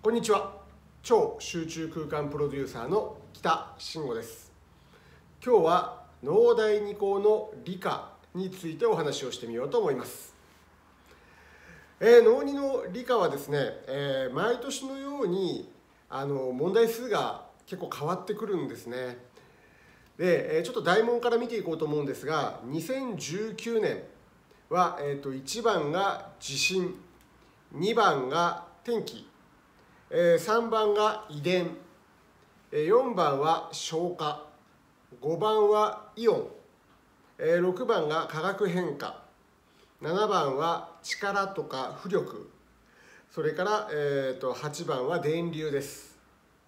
こんにちは。超集中空間プロデューサーの北真吾です。今日は農大二高の理科についてお話をしてみようと思います。農二の理科はですね、毎年のように問題数が結構変わってくるんですね。で、ちょっと題問から見ていこうと思うんですが、2019年は、1番が地震、2番が天気、3番が遺伝、4番は消化、5番はイオン、6番が化学変化、7番は力とか浮力、それから、8番は電流です。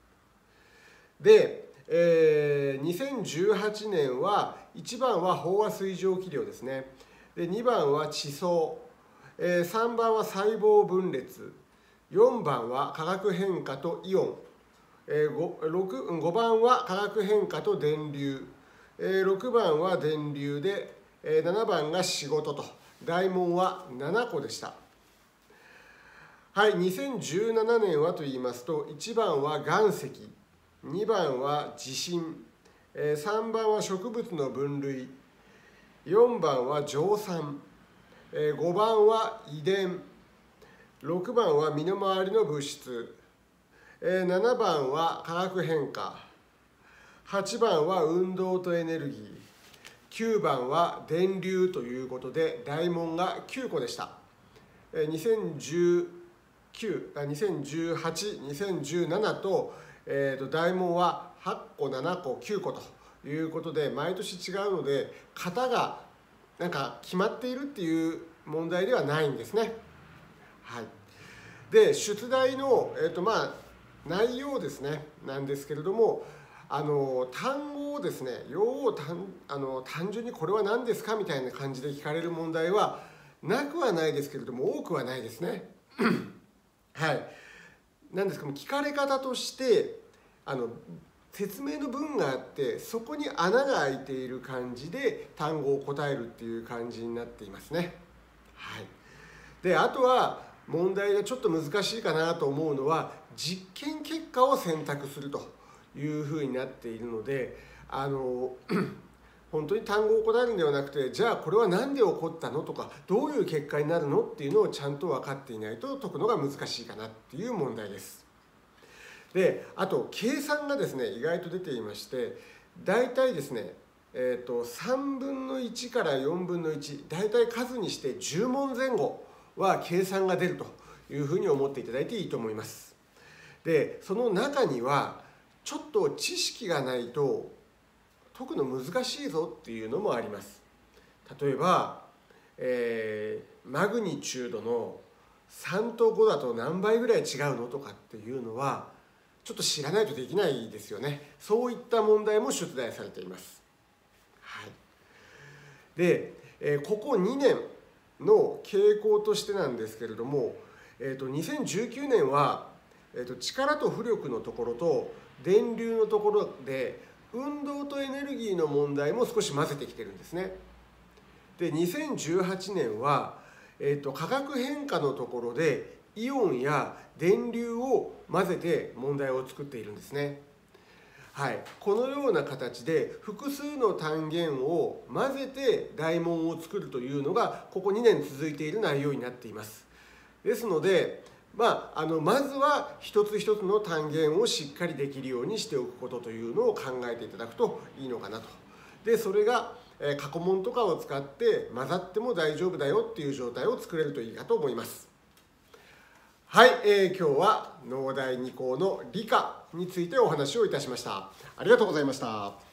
で、2018年は1番は飽和水蒸気量ですね。で、2番は地層、3番は細胞分裂、4番は化学変化とイオン、5番は化学変化と電流、6番は電流で、7番が仕事と、題問は7個でした。はい、2017年はと言いますと、1番は岩石、2番は地震、3番は植物の分類、4番は蒸散、5番は遺伝、6番は身の回りの物質、7番は化学変化、8番は運動とエネルギー、9番は電流ということで題問が9個でした。2018、2017と、題問は8個、7個、9個ということで毎年違うので型がなんか決まっているっていう問題ではないんですね。はい、で出題の、内容ですねなんですけれども、単語をですね単純にこれは何ですかみたいな感じで聞かれる問題はなくはないですけれども多くはないですね。はい、なんですか、聞かれ方として説明の文があってそこに穴が開いている感じで単語を答えるっていう感じになっていますね。はい、であとは問題がちょっと難しいかなと思うのは実験結果を選択するというふうになっているので本当に単語を答えるんではなくて、じゃあこれは何で起こったのとかどういう結果になるのっていうのをちゃんと分かっていないと解くのが難しいかなっていう問題です。であと計算がですね意外と出ていまして、だいたいですね3分の1から4分の1、だいたい数にして10問前後は計算が出るというふうに思っていただいていいと思います。でその中にはちょっと知識がないと解くの難しいぞっていうのもあります。例えば、マグニチュードの3と5だと何倍ぐらい違うのとかっていうのはちょっと知らないとできないですよね。そういった問題も出題されています。はい、で、ここ2年の傾向としてなんですけれども、2019年は、力と浮力のところと電流のところで運動とエネルギーの問題も少し混ぜてきてるんですね。で2018年は、化学変化のところでイオンや電流を混ぜて問題を作っているんですね。はい、このような形で複数の単元を混ぜて題問を作るというのがここ2年続いている内容になっています。ですので、まずは一つ一つの単元をしっかりできるようにしておくことというのを考えていただくといいのかなと。でそれが過去問とかを使って混ざっても大丈夫だよっていう状態を作れるといいかと思います。はい、今日は農大二高の理科についてお話をいたしました。ありがとうございました。